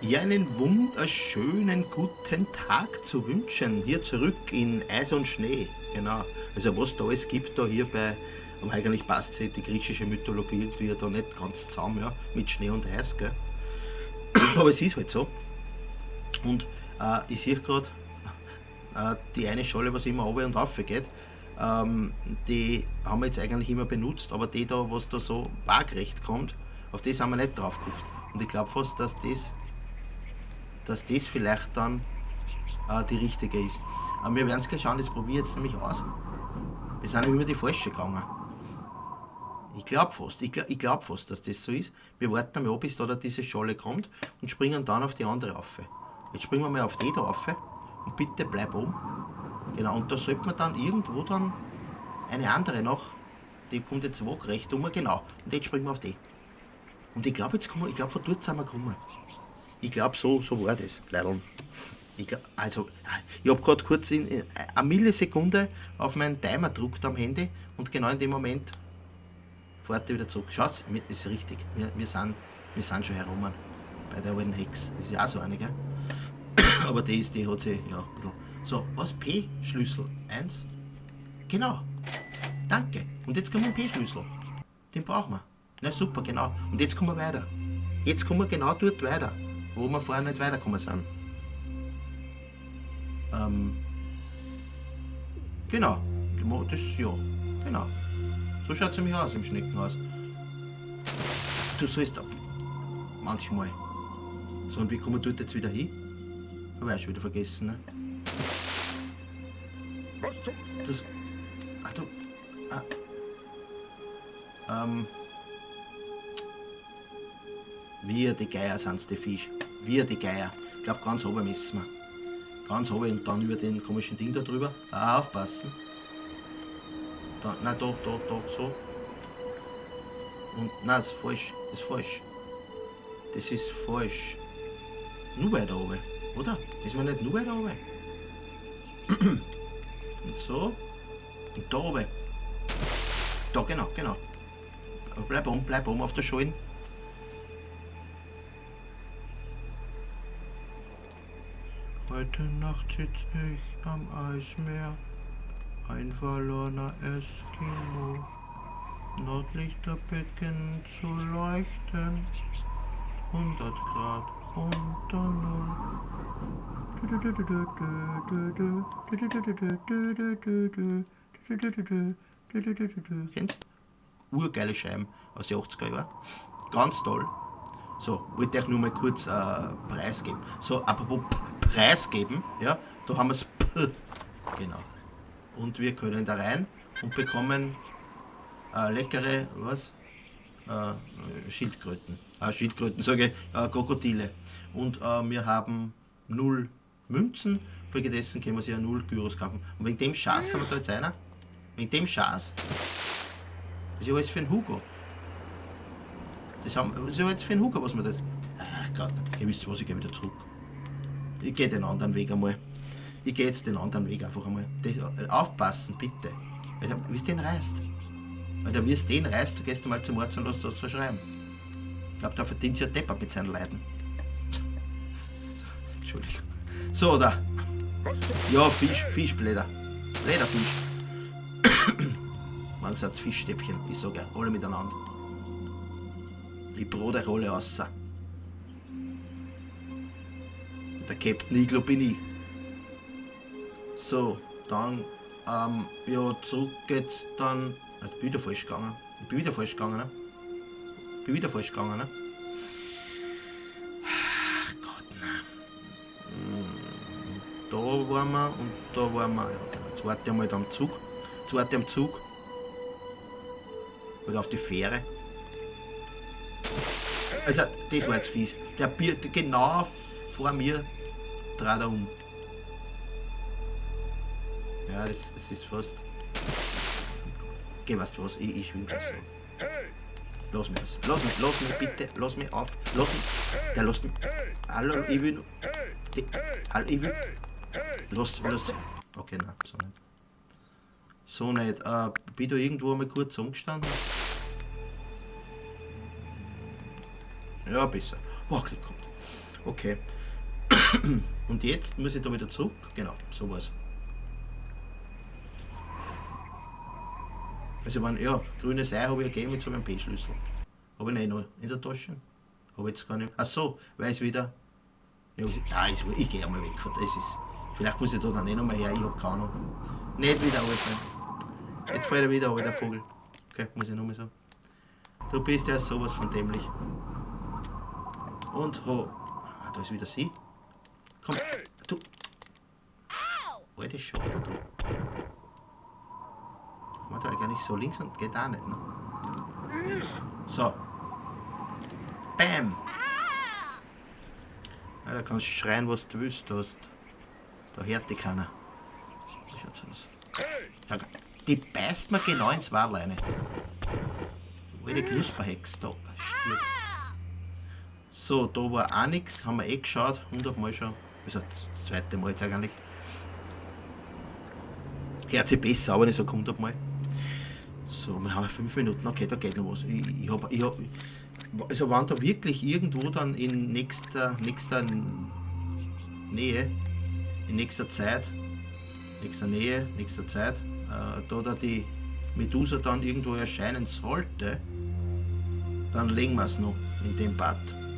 Ja, einen wunderschönen guten Tag zu wünschen, hier zurück in Eis und Schnee, genau. Also was da alles gibt da hier bei, aber eigentlich passt sich die griechische Mythologie irgendwie da nicht ganz zusammen, ja, mit Schnee und Eis, gell. Aber es ist halt so. Und ich sehe gerade, die eine Schale, was immer runter und rauf geht, die haben wir jetzt eigentlich immer benutzt, aber die da, was da so waagrecht kommt, auf das haben wir nicht drauf geguckt. Und ich glaube fast, dass das vielleicht dann die richtige ist. Aber wir werden es gleich schauen, das probiere ich jetzt nämlich aus. Wir sind über die falsche gegangen. Ich glaub fast, dass das so ist. Wir warten einmal ab, bis da diese Schale kommt und springen dann auf die andere rauf. Jetzt springen wir mal auf die da rauf und bitte bleib oben. Genau, und da sollte man dann irgendwo dann eine andere noch, die kommt jetzt waagrecht um, genau. Und jetzt springen wir auf die. Und ich glaube, von dort sind wir gekommen. Ich glaube, so war das, Leidl. Ich habe gerade kurz in eine Millisekunde auf meinen Timer gedrückt am Handy und genau in dem Moment fährt er wieder zurück. Schaut, das ist richtig. Wir sind schon herum bei der alten Hex. Das ist ja auch so eine, gell? Aber die hat sie, ja, ein bisschen. So, was? P-Schlüssel 1? Genau. Danke. Und jetzt kommen wir P-Schlüssel. Den brauchen wir. Na super, genau. Und jetzt kommen wir weiter. Jetzt kommen wir genau dort weiter, wo wir vorher nicht weitergekommen sind. Genau. Das, ja, genau. So schaut es nämlich aus im Schneckenhaus. Du sollst manchmal. So, und wie kommen wir dort jetzt wieder hin? Habe ich schon wieder vergessen, ne? Das. Ach du. Wir die Geier sind's, die Fisch. Wir die Geier. Ich glaube, ganz oben müssen wir. Ganz oben und dann über den komischen Ding da drüber. Aufpassen. Da, nein, da, so. Und nein, das ist falsch. Das ist falsch. Das ist falsch. Nur weiter oben, oder? Ist man nicht nur weiter oben? Und so. Und da oben. Da, genau. Bleib oben auf der Schalen. Heute Nacht sitz ich am Eismeer, ein verlorener Eskimo. Nordlichter beginnen zu leuchten, 100 Grad unter Null. Kennst du? Urgeile Scheiben aus den 80er Jahren. Ganz toll. So, wollte ich euch nur mal kurz preisgeben. So, apropos preisgeben, ja, da haben wir es P. Genau. Und wir können da rein und bekommen leckere, was? Schildkröten. Schildkröten, sage ich, Krokodile. Und wir haben 0 Münzen, folgedessen können wir sich ja 0 Gyros kaufen. Und wegen dem Schatz haben wir da jetzt einer. Wegen dem Schatz. Das ist ja alles für einen Hugo. Das ist ja jetzt für einen Hugo, was wir das. Ach Gott, ihr wisst was, ich gehe wieder zurück. Ich gehe den anderen Weg einmal. Ich gehe jetzt den anderen Weg einfach einmal. Aufpassen, bitte. Also, wie es den reißt. Weil wie es den reißt, du gehst mal zum Arzt und lässt das verschreiben. Ich glaube, da verdient sich ein Deppert mit seinen Leiden. Entschuldigung. So, da. Ja, Fischblätter. Lederfisch. Man sagt Fischstäbchen, ich sage ja, alle miteinander. Ich brot euch alle raus. Der Captain Iglo bin ich. So, dann, ja, zurück geht's dann. Ich bin wieder falsch gegangen. Ne? Ach Gott, nein. Da waren wir und da waren wir. Ja, jetzt warte ich mal am Zug. Oder auf die Fähre. Also, das war jetzt fies. Der Bier, genau vor mir dreht er um. Ja, das ist fast. Geh, weißt du was? Ich schwimm das so. Lass mich das. Lass mich bitte. Lass mich auf. Der lässt mich. Hallo, ich will. Hallo, ich will. Lass. Okay, nein, so nicht. So nicht. Bin da irgendwo mal kurz umgestanden? Ja, besser. Boah, Glück kommt. Okay. Und jetzt muss ich da wieder zurück. Genau, sowas. Also wenn, ja, grünes Ei habe ich gegeben, jetzt habe ich einen P-Schlüssel. Habe ich nicht noch in der Tasche. Aber jetzt kann ich. Ach so, weil es wieder. Ja, ich gehe einmal weg. Das ist. Vielleicht muss ich da dann nicht nochmal her, ich habe keine Ahnung. Nicht wieder runterfallen. Jetzt fällt er wieder runter, der Vogel. Okay, muss ich nochmal sagen. Du bist ja sowas von dämlich. Und ho. Ah, da ist wieder sie. Komm, du. Alter Schafter, du. Man da eigentlich so links und geht auch nicht, ne? So. Bam! Ja, da kannst du schreien, was du willst, da hört dich keiner. Wie schaut's aus? Sag, die beißt mir genau ins Wahlleine. Alte Knusperhex, da stirbt. So, da war auch nichts, haben wir eh geschaut, 100 Mal schon. Also das zweite Mal jetzt eigentlich. Hört sich besser, aber nicht so 100 Mal. So, wir haben 5 Minuten, okay, da geht noch was. Also wenn da wirklich irgendwo dann in nächster Nähe, in nächster Zeit, da die Medusa dann irgendwo erscheinen sollte, dann legen wir es noch in dem Bad.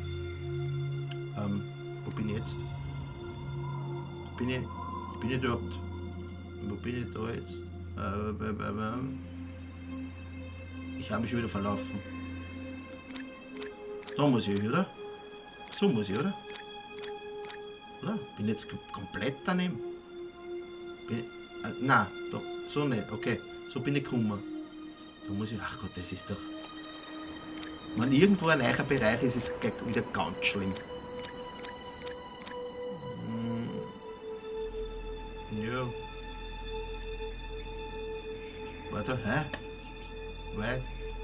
Wo bin ich jetzt? Bin ich dort? Wo bin ich da jetzt? Ich habe mich schon wieder verlaufen. Da muss ich, oder? So muss ich, oder? Oder? Bin jetzt komplett daneben? Nein, da, so nicht. Okay, so bin ich gekommen. Da muss ich, ach Gott, das ist doch... Wenn irgendwo ein neuer Bereich ist, ist es wieder ganz schlimm. Ja. Warte, hä? Weil...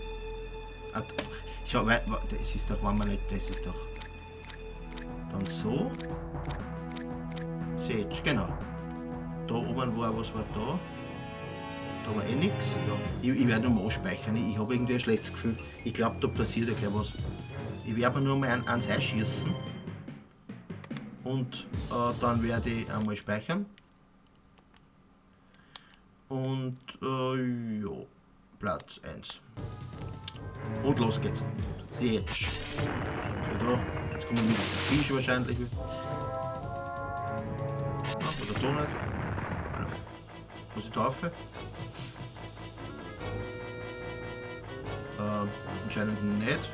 Schau, weil, das ist doch, wenn man nicht, das ist doch... Dann so. Seht, genau. Da oben war, was war da? Da war eh nichts. Ja. Ich werde nochmal speichern. Ich habe irgendwie ein schlechtes Gefühl. Ich glaube, da passiert ja gleich was. Ich werde mir nur mal ans Ei schießen. Und dann werde ich einmal speichern. Und ja, Platz 1. Und los geht's. Jetzt. So, da. Jetzt kommen wir mit dem Fisch wahrscheinlich. Ja, oder da nicht. Muss ich da rauf? Anscheinend nicht.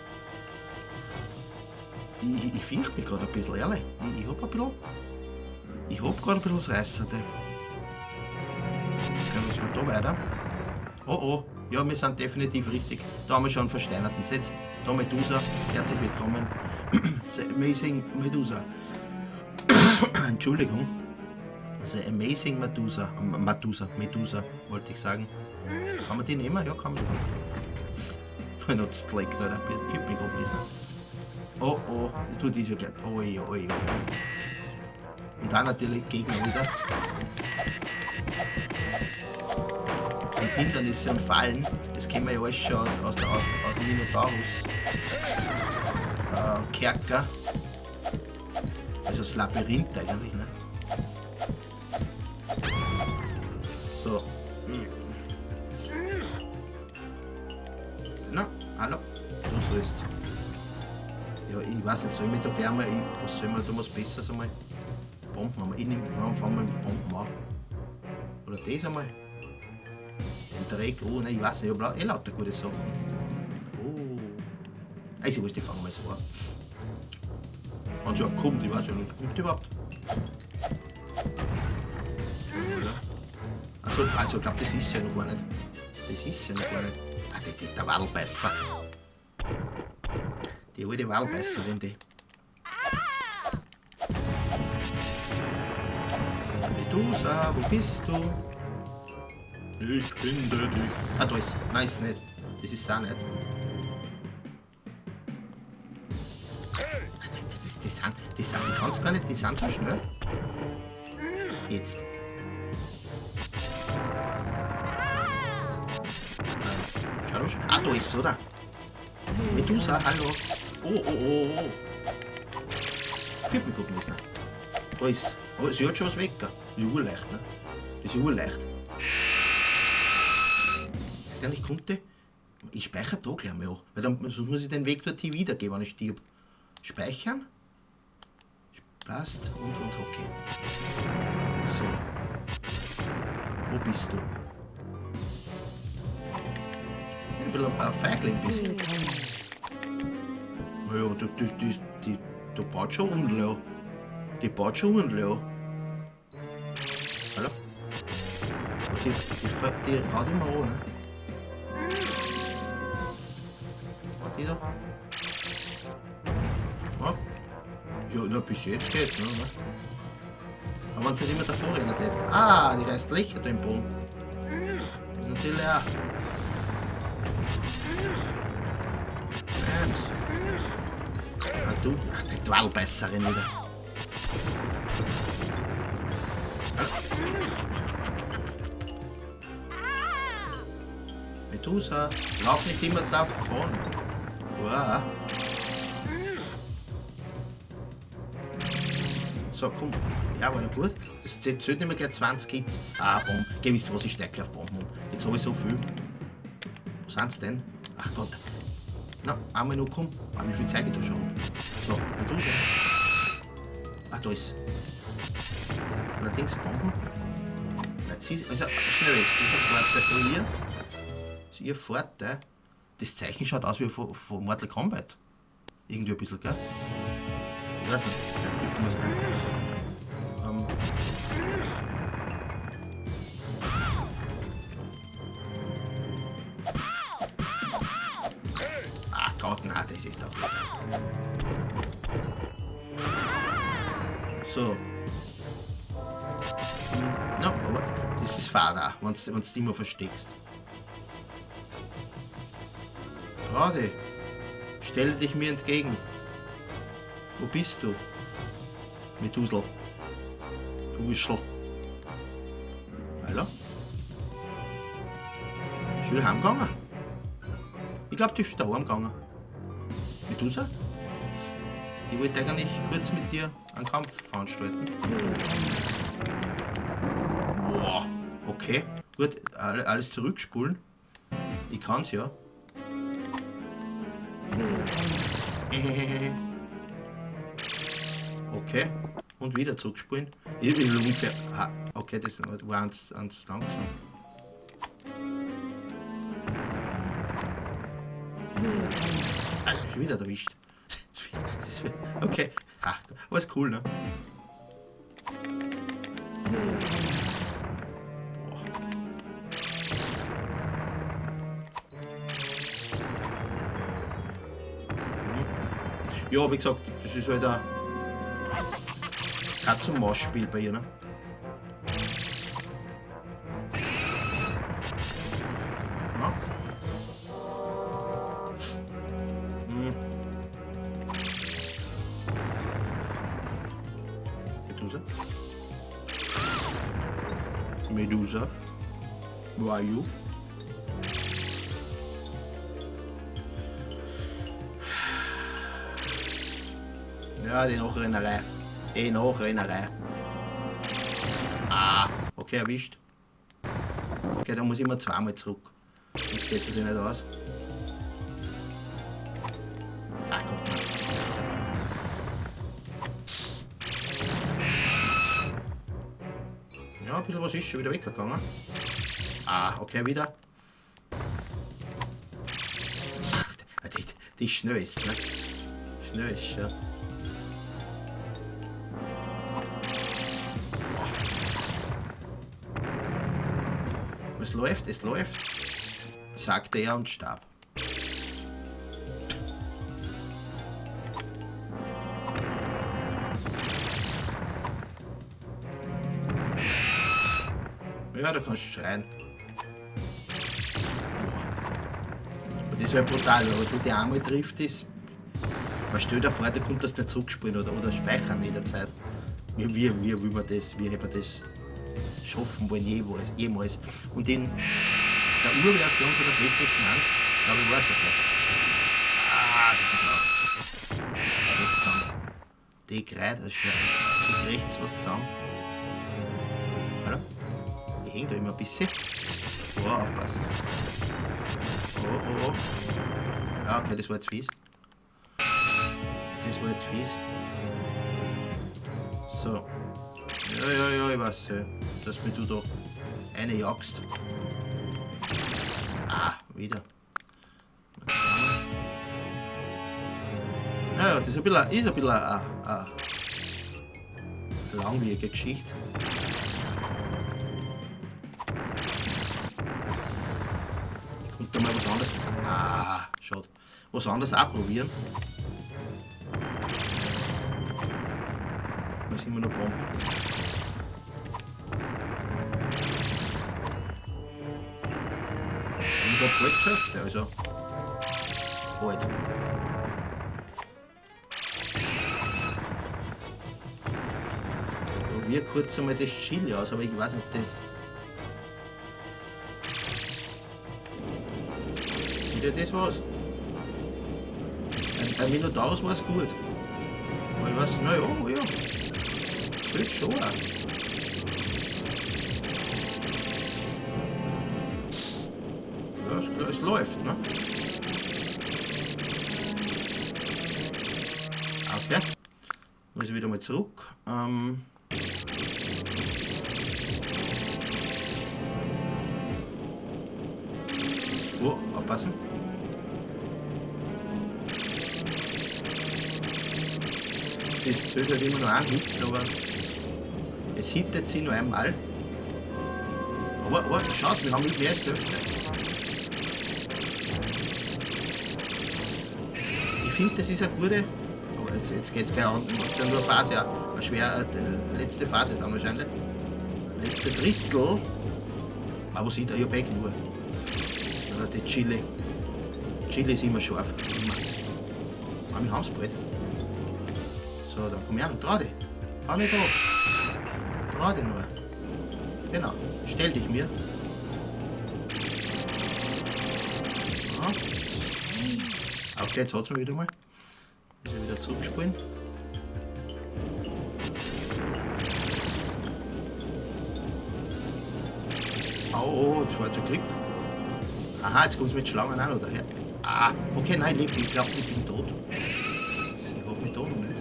Ich fürchte mich gerade ein bisschen, ehrlich. Ich hab gerade ein bisschen das Reißerte. Okay, müssen wir da weiter. Oh oh, ja, wir sind definitiv richtig. Da haben wir schon einen versteinerten Set. Da Medusa, herzlich willkommen. The Amazing Medusa. Entschuldigung. The Amazing Medusa. Medusa, wollte ich sagen. Kann man die nehmen? Ja, kann man die nehmen. Benutzt Leck, da gibt mich ein bisschen. Oh oh, ich tue diese gleich. Oi, oi, oi. Und dann natürlich Gegner wieder. Und Hindernisse und Fallen, das kennen wir ja alles schon aus dem Minotaurus. Kerker. Also das Labyrinth eigentlich, ne? So. Na, hallo. Du sollst. Ja, ich weiß nicht, soll ich mit der Wärme, was soll man da was Besseres einmal? Bomben haben wir. Ich nehme, warum fahren wir mit Bomben auf? Oder das einmal? Den Dreck, oh nein, ich weiß nicht, ich habe lauter gute Sachen. Oh. Also, ich fangen mal so an. Wenn schon kommt, ich weiß ja nicht, kommt überhaupt. Achso, also ich glaube, das ist ja noch gar nicht. Das ist ja noch gar nicht. Ah, das ist der Wadelbeißer. Die alte Wadelbeißerin, die. Medusa, wo bist du? Ich finde dich. Ah, da ist. Nein, ist nicht. Das ist auch nicht. Die kannst gar nicht, die sind so schnell. Jetzt. Schau doch schon. Ah, da ist es, oder? Medusa, hallo. Oh, oh, oh, oh. Gefällt mir gut gewesen. Da ist. Oh, sie hat schon was weg. Das ist urleicht, ne? Das ist urleicht. Wenn ich konnte, ich speichere da gleich mal an. Weil dann sonst muss ich den Weg dort wiedergeben, wenn ich stirb. Speichern. Passt und okay. So. Wo bist du? Ein bisschen ein Feigling bist du. Naja, die baut schon unten. Die baut schon unten. Hallo? Die haut immer an, ne? War die da? Ja. Ja, na, bis jetzt geht's, ne? Aber wenn sie nicht immer davor rennen hätte. Ah, die reißt Löcher da im Boden. Das ist natürlich auch. Ah, du, die Qualbeißerin wieder. Medusa, lauf nicht immer davon. Wow. So, komm. Ja, war gut. Das zählt nicht mehr gleich 20 Hits. Ah, Bomben. Geh, wisst ihr was, ich steig gleich auf Bomben um. Jetzt habe ich so viel. Wo sind's denn? Ach Gott. Na, einmal noch komm. Ah, wie viel Zeit ich da schon? So, und du? Ah, da ist. Allerdings Bomben. Nein, sie ist, also schnell ist. Dieser Vorteil von ihr. Das ist ihr Vorteil. Das Zeichen schaut aus wie von Mortal Kombat. Irgendwie ein bisschen, gell? Ich weiß nicht. Ich muss rein. Gott, nein, das ist doch nicht. So. No, aber das ist Fahrer, wenn du immer versteckst. Gerade. Stell dich mir entgegen. Wo bist du? Medusel. Du Wischl. Hallo? Ist wieder heimgegangen? Ich glaube, die ist wieder heimgegangen. Medusa? Ich wollte eigentlich kurz mit dir einen Kampf veranstalten. Boah, okay. Gut, alles zurückspulen. Ich kann's ja. Okay. Und wieder zurückspulen. Ich will ungefähr. Ah, okay, das war ans langsam. Ah, wieder erwischt. Okay. Ach, alles cool, ne? Boah. Ja, wie gesagt, das ist halt ein Katz-und-Maus-Spiel bei ihr, ne? Ja. Medusa. Who are you? Ja, die Nachrennerei. Die Nachrennerei. Ah, okay, erwischt. Okay, da muss ich immer zweimal zurück. Sonst geht es sich nicht aus. Ach Gott, nein. Ja, ein bisschen was ist schon wieder weggegangen. Ah, okay, wieder. Ach, die schnell ist, ne? Schnell ist, ja. Es läuft, sagte er und starb. Ja, da kannst du schreien. Das wäre brutal, aber du die einmal trifft ist. Man stellt dir vor, da kommt das nicht zurückspielen oder speichern in der Zeit. Wie will man das, wie hätte man das schaffen wollen jemals. Und in der Urversion von der PlayStation 1, glaube ich, war es das so. Ah, das ist laut. Die Kreide, das ist die rechts was zusammen. Hallo? Die hängt da immer ein bisschen. Oh, aufpassen. Oh. Ja, okay, das war jetzt fies. Das war jetzt fies. So. Ja, ich weiß, dass mir du da eine jagst. Ah, wieder. Ja, das ist ein bisschen eine langwierige Geschichte. Ich könnte mal was anderes. Ah, schade. Was anderes auch probieren. Da sind wir noch Bomben. Ich hab bald geschafft, also. Bald. Probier kurz einmal das Chili aus, aber ich weiß nicht, das. Wieder das was? Ein Minotaurus war es gut. Aber ich weiß, naja, ja. Das wird schon auch. Ja, es läuft, ne? Okay. Muss ich wieder mal zurück. Oh, aufpassen. Es zählt halt immer nur ein Hit, aber es hittet sie nur einmal. Aber schau, wir haben nicht mehr als die Hälfte. Ich finde, das ist eine gute. Aber jetzt geht es gleich an. Es ist ja nur eine Phase, eine schwere letzte Phase dann wahrscheinlich. Letzte Drittel. Aber sieht er ja weg nur. Die Chili. Chili ist immer scharf. Immer. Aber wir haben es bald. So, dann komm her und trau dich. Hau nicht drauf. Trau dich nur. Genau. Stell dich mir. Aha. Okay, jetzt hat es mir wieder mal. Muss ich wieder zurückspulen. Oh, jetzt war jetzt ein Glück. Aha, jetzt kommt es mit Schlangen auch noch daher. Ah, okay, nein, ich glaube, ich bin tot. Ich hab mich da noch nicht.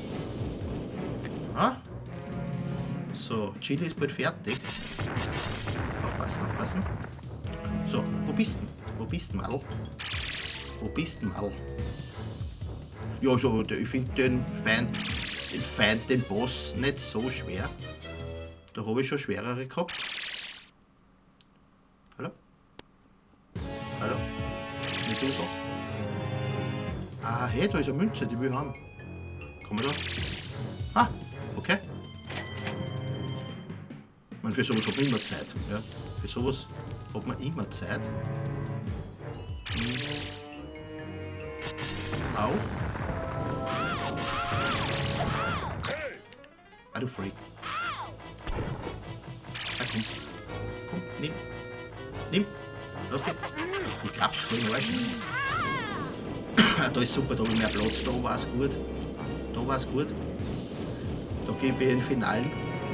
Ah. So, Chili ist bald fertig. Aufpassen, aufpassen. So, wo bist du? Wo bist du, Madel? Wo bist du, Madel? Ja, so, ich finde den Feind, den Boss nicht so schwer. Da habe ich schon schwerere gehabt. Hallo? Hallo? Nicht du so? Ah, hey, da ist eine Münze, die will ich haben. Komm mal da. Ah, okay. Man, für sowas hat man immer Zeit. Ja? Für sowas hat man immer Zeit. Au. Ah, du Freak. Ah, komm. Komm, nimm. Nimm. Lass dich. Ich klapp's voll in den Arsch. Da ist super, da habe ich mehr Platz. Da war es gut. Da war es gut. Da gebe ich den Finalen.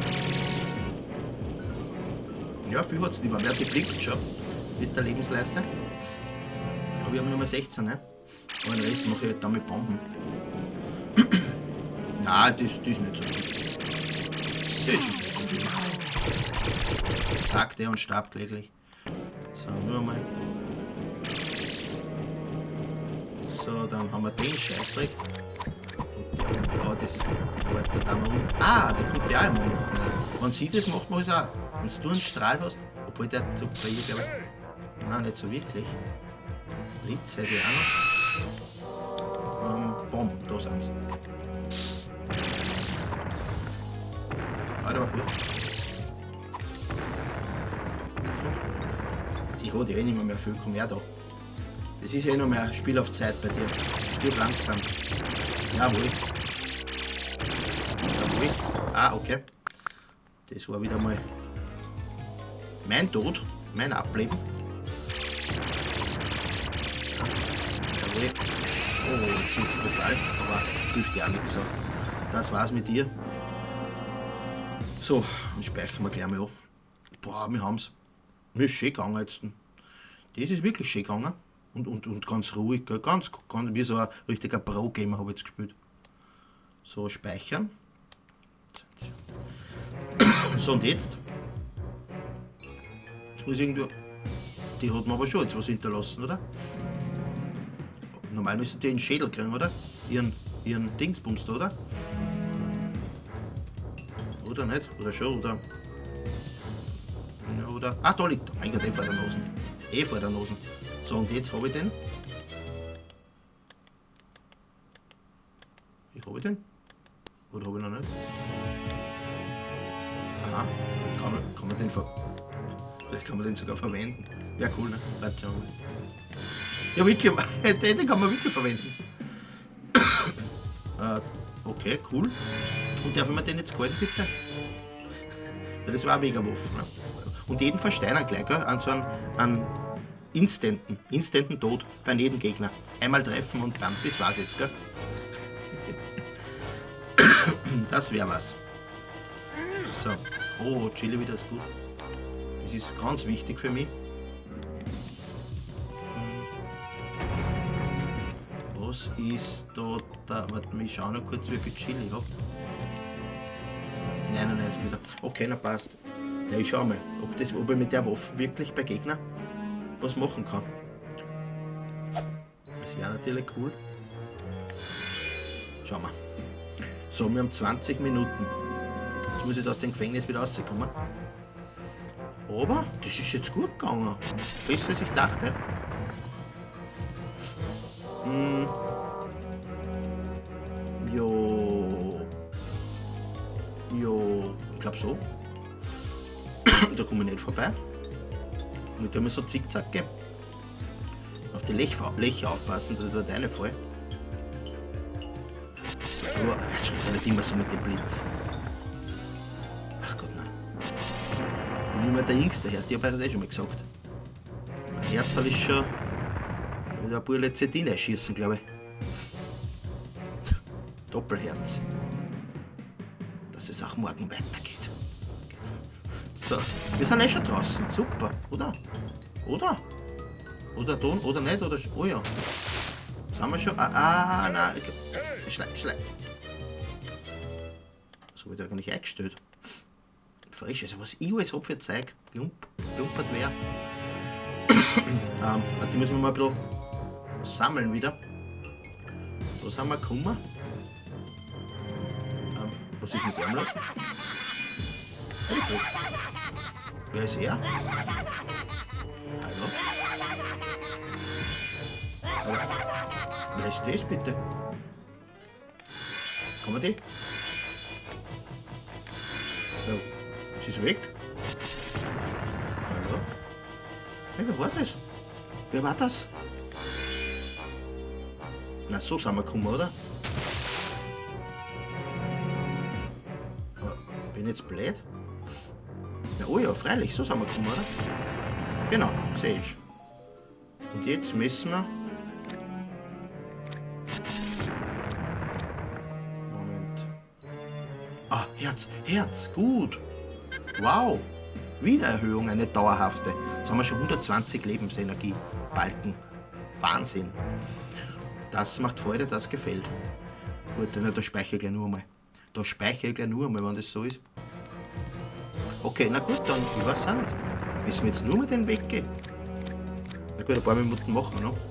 Ja, viel hat es nicht mehr. Wer sie blinkt schon mit der Lebensleiste. Aber wir haben Nummer 16, ne? Aber den Rest mache ich halt dann mit Bomben. Nein, das ist nicht so gut. Das ist nicht so schlimm. Zack, der und starb kläglich. So, nur einmal. So, dann haben wir den Scheißdreck. Oh, das wartet da mal um. Ah, der kommt ja auch immer noch. Wenn sie das macht, mache ich es auch. Wenn du einen Strahl hast, obwohl der zu bei ihr, glaube ich. Nein, nicht so wirklich. Ritz hätte ich auch noch. Bomben, da sind sie. Ah, der war gut. Sie hat ja eh nicht mehr viel, komm her da. Das ist ja eh noch mehr Spiel auf Zeit bei dir. Stirb langsam. Jawohl. Jawohl. Ah, okay. Das war wieder mal mein Tod, mein Ableben. Jawohl. Oh, jetzt sind sie brutal, aber hilft ja auch nichts so. das war's mit dir. So, dann speichern wir gleich mal an. Boah, wir haben's. Mir ist schön gegangen jetzt. Das ist wirklich schön gegangen. Und ganz ruhig, gell? Ganz wie so ein richtiger Pro-Gamer habe ich jetzt gespielt. So, speichern. So, und jetzt? Jetzt muss irgendwie. Die hat mir aber schon jetzt was hinterlassen, oder? Normal müsste die einen Schädel kriegen, oder? Ihren Dingsbums da, oder? Oder nicht? Oder schon, oder? Ja, oder? Ah, da liegt er. Mein Gott, vor der Nase. Vor der Nase. So, und jetzt habe ich den. Habe ich den? Oder habe ich noch nicht? Aha, kann man den vielleicht kann man den sogar verwenden. Ja, cool, ne? Bleibt ja cool. Ja, wirklich, den kann man wirklich verwenden. Okay, cool. Und darf ich mir den jetzt halten, bitte? Ja, das war eine mega Waffe. Ne? Und jeden versteinern gleich, gell? An so einen instanten Tod bei jedem Gegner. Einmal treffen und dann, das war's jetzt, gell? Das wäre was. So. Oh, Chili wieder ist gut. Das ist ganz wichtig für mich. Was ist da? Warte, ich schau noch kurz, wie viel Chili ich habe. 99 wieder. Okay, na passt. Ja, ich schau mal, ob ich mit der Waffe wirklich bei Gegner was machen kann. Das wäre natürlich cool. Schauen wir. So, wir haben 20 Minuten. Jetzt muss ich aus dem Gefängnis wieder rauskommen. Aber das ist jetzt gut gegangen. Besser als ich dachte. Jo, ich glaube so. Da komme ich nicht vorbei. Und da muss so zickzack gehen. Auf die Löcher aufpassen, dass ich da reinfall. So, aber es schreibt nicht immer so mit dem Blitz. Ach Gott, nein. Ich bin nicht mehr der Jüngste Herz, ich habe das schon mal gesagt. Mein Herz ist schon. Wieder ein paar Letztine schießen, glaube ich. Doppelherz. Dass es auch morgen weitergeht. So, wir sind schon draußen. Super, oder? Oder? Oder tun, oder nicht, oder. Oh ja. Sind wir schon? Nein. Schlei. Was habe ich da eigentlich eingestellt? Frisch, also was ich alles habe für Zeug. Klumpert wer. Die müssen wir mal ein bisschen sammeln wieder. Da sind wir gekommen. Was ist mit dem los? Wer ist er? Hallo? Wer ist das bitte? Kann man die? Ja, sie ist weg. Hallo? Hey, wer war das? Wer war das? Na, so sind wir gekommen, oder? Aber bin ich jetzt blöd? Ja, oh ja, freilich, so sind wir gekommen, oder? Genau, sehe ich. Und jetzt messen wir. Moment. Ah, Herz, gut. Wow. Wiedererhöhung, eine dauerhafte. Jetzt haben wir schon 120 Lebensenergie-Balken. Wahnsinn. Das macht Freude, das gefällt. Gut, dann da speichere ich gleich nur einmal. Wenn das so ist. Okay, na gut, dann, ich weiß auch nicht. Müssen wir jetzt nur mal den Weg gehen? Na gut, ein paar Minuten machen wir noch.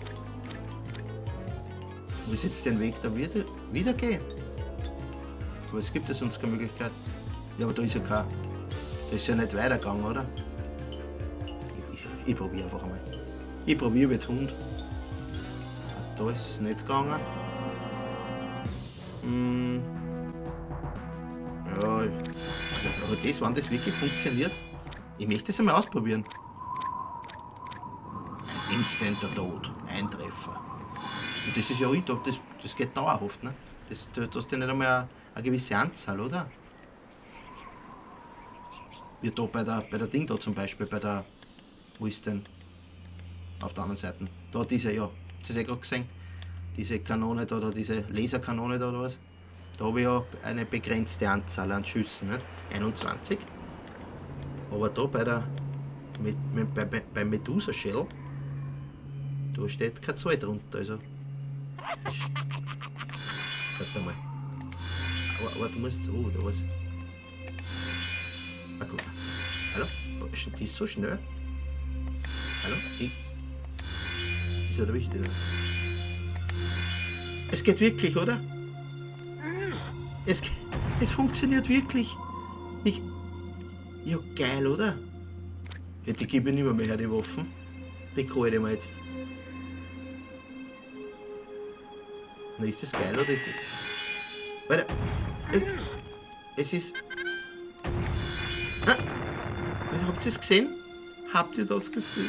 Muss jetzt den Weg da wieder gehen? Aber es gibt es uns keine Möglichkeit. Ja, aber da ist ja kein. Das ist ja nicht weitergegangen, oder? Ich probiere einfach einmal. Ich probiere mit Hund. Da ist es nicht gegangen. Ja, aber das, wenn das wirklich funktioniert, ich möchte es einmal ausprobieren. Ein instanter Tod, ein Treffer. Und das ist ja Alltag, das geht dauerhaft, ne? Du hast ja nicht einmal eine gewisse Anzahl, oder? Wie da bei der Ding da zum Beispiel, wo ist denn? Auf der anderen Seite. Da diese, ja, das ist ja gerade gesehen. Diese Kanone da, oder diese Laserkanone da oder was? Da habe ich ja eine begrenzte Anzahl an Schüssen, nicht? 21. Aber da beim Medusa Shell, da steht keine Zahl drunter. Also. Warte mal. Aber du musst. Oh, da was. Ah, guck mal. Hallo? Die ist so schnell. Hallo? Ist er da wichtig? Es geht wirklich, oder? Es funktioniert wirklich. Ja, geil, oder? Ja, die gebe ich nicht mehr her, die Waffen. Die kann ich mir jetzt. Na, ist das geil, oder ist das... Warte. Es ist... Ah, habt ihr es gesehen? Habt ihr das gesehen?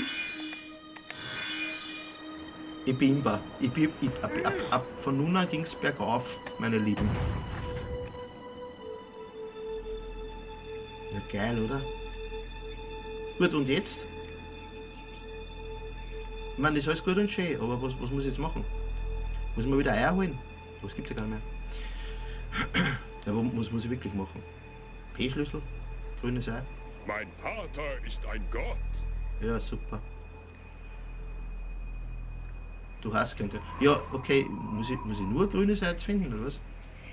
Ich bin Imba. Von nun an ging es bergauf, meine Lieben. Ja, geil, oder? Gut, und jetzt? Ich meine, das ist alles gut und schön, aber was muss ich jetzt machen? Muss man wieder Eier holen? Das gibt ja gar nicht mehr. Ja, was muss ich wirklich machen? P-Schlüssel? Grünes Ei? Mein Vater ist ein Gott. Ja, super. Du hast kein... Ja, okay, muss ich nur grünes Ei finden, oder was?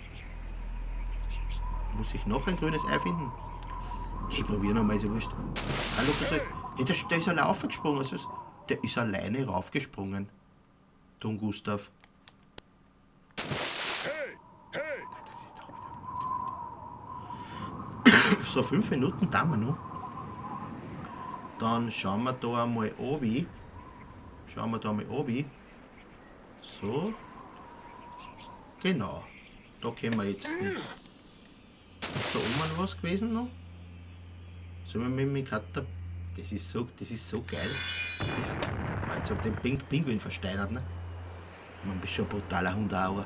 Muss ich noch ein grünes Ei finden? Ich probiere nochmal, ist ja wurscht. Hallo, ja, der ist allein aufgesprungen. Also der ist alleine raufgesprungen. Don Gustav. Hey, hey! Das ist doch wieder... So, 5 Minuten da wir noch. Dann schauen wir da einmal oben. So. Genau. Da können wir jetzt nicht. Ist da oben was gewesen noch? Sollen wir mit Kater... Das ist so geil. Jetzt hab ich den Pinguin versteinert, ne? Man bist schon ein brutaler Hundauer.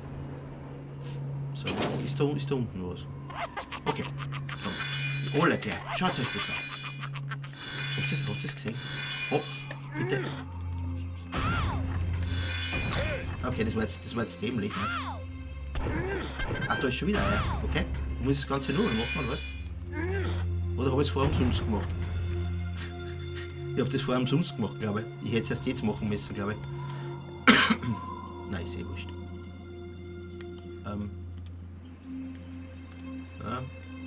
So, ist da unten was? Okay. Komm. Alle gleich. Schaut euch das an. Habt ihr es gesehen? Habt's? Bitte. Okay, das war jetzt dämlich, ne? Ach, da ist schon wieder Eier. Okay. Muss ich das Ganze nur machen, oder was? Oder habe ich es vorher umsonst gemacht? Ich habe das vorher umsonst gemacht, glaube ich. Ich hätte es erst jetzt machen müssen, glaube ich. Nein, ist eh wurscht. So.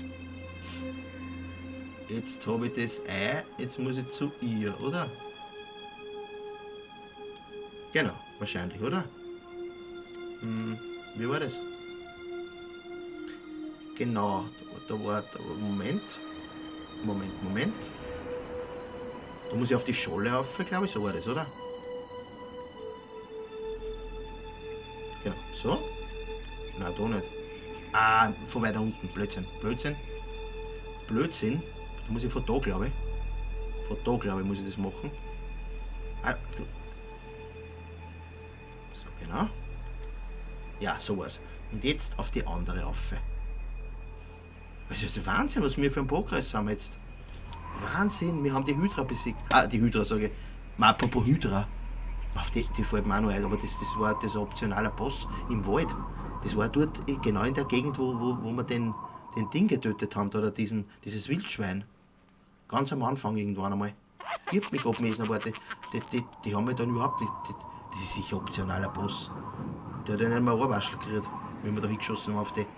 Jetzt habe ich das Ei, jetzt muss ich zu ihr, oder? Genau, wahrscheinlich, oder? Wie war das? Genau, da war Moment. Da muss ich auf die Scholle rauf, glaube ich, so war das, oder? Genau, so. Nein, da nicht. Ah, von weiter unten, Blödsinn. Da muss ich von da, glaube ich. Von da, glaube ich, muss ich das machen. Ah, so, genau. Ja, sowas. Und jetzt auf die andere Affe. Das ist ja Wahnsinn, was wir für ein Progress haben jetzt. Wahnsinn, wir haben die Hydra besiegt. Ah, die Hydra sage ich. Mal apropos Hydra. Die fällt mir auch noch ein, aber das war das optionale Boss im Wald. Das war dort genau in der Gegend, wo wir den Ding getötet haben, oder dieses Wildschwein. Ganz am Anfang irgendwann einmal. Die hat mich abgemessen, aber die haben mich dann überhaupt nicht. Das ist sicher optionaler Boss. Der hat ja nicht mal ein Waschel gekriegt, wenn wir da hingeschossen haben auf die.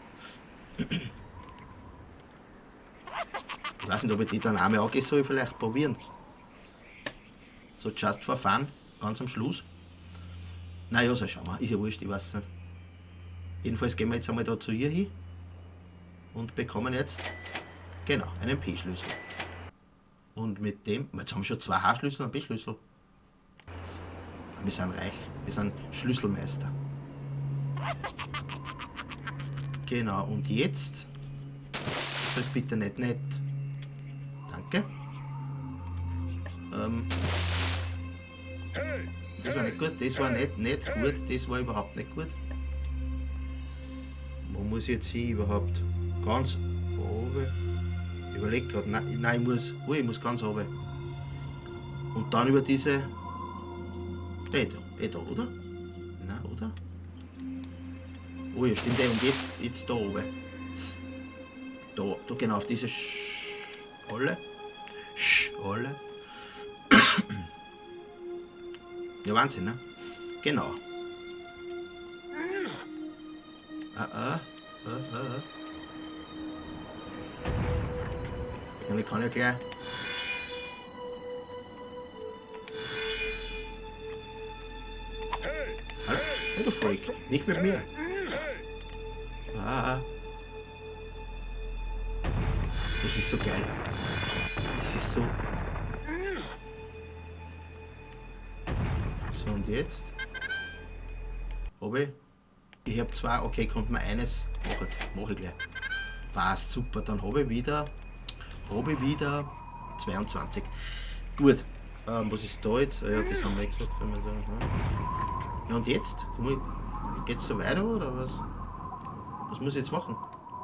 Ich weiß nicht, ob ich die dann einmal angehen soll, vielleicht probieren. So just for fun, ganz am Schluss. Naja, so schauen wir, ist ja wurscht, ich weiß nicht. Jedenfalls gehen wir jetzt einmal da zu ihr hin und bekommen jetzt, genau, einen P-Schlüssel. Und mit dem, jetzt haben wir schon 2 H-Schlüssel und einen P-Schlüssel. Wir sind reich, wir sind Schlüsselmeister. Genau, und jetzt, das ist bitte nicht nett. Danke. Das war nicht gut, das war nicht gut, das war überhaupt nicht gut. Wo muss ich jetzt hin überhaupt? Ganz oben. Ich überlege gerade, nein, ich muss ganz oben. Und dann über diese. Da, oder? Nein, oder? Oh ja, stimmt. Und jetzt da oben. Da genau, auf diese Scholle. Scholle. Ja, Wahnsinn, ne? Genau. Ich kann ja gleich. Hey! Hallo? Hey, du Freak. Nicht mit mir. Hey! Das ist so geil. Das ist so. So, und jetzt? Ich habe zwei. Okay, konnte man eines machen. Mache ich gleich. Passt, super. Dann habe ich wieder 22. Gut. Was ist da jetzt? Ja, das haben wir gesagt. Ja, und jetzt? Geht's so weiter oder was? Was muss ich jetzt machen?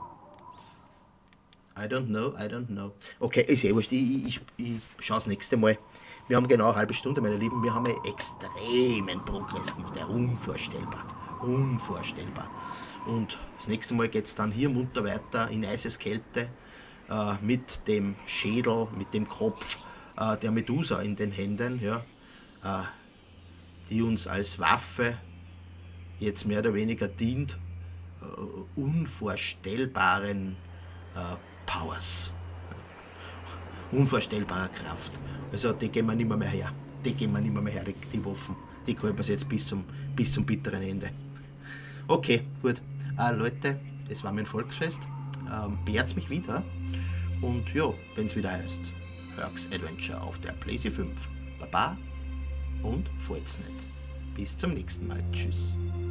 I don't know. Okay, ist eh wurscht. Ich schaue das nächste Mal. Wir haben genau eine halbe Stunde, meine Lieben. Wir haben einen extremen Progress gemacht. Ja, unvorstellbar. Und das nächste Mal geht es dann hier munter weiter in Eiseskälte mit dem Schädel, mit dem Kopf der Medusa in den Händen, ja, die uns als Waffe jetzt mehr oder weniger dient, unvorstellbaren Powers, unvorstellbarer Kraft. Also die gehen wir nicht mehr her. Die Waffen. Die holen wir jetzt bis zum bitteren Ende. Okay, gut. Leute, das war mein Volksfest. Beehrt mich wieder. Und ja, wenn es wieder heißt, Herc's Adventure auf der PlayStation 5. Baba und fallt's nicht. Bis zum nächsten Mal. Tschüss.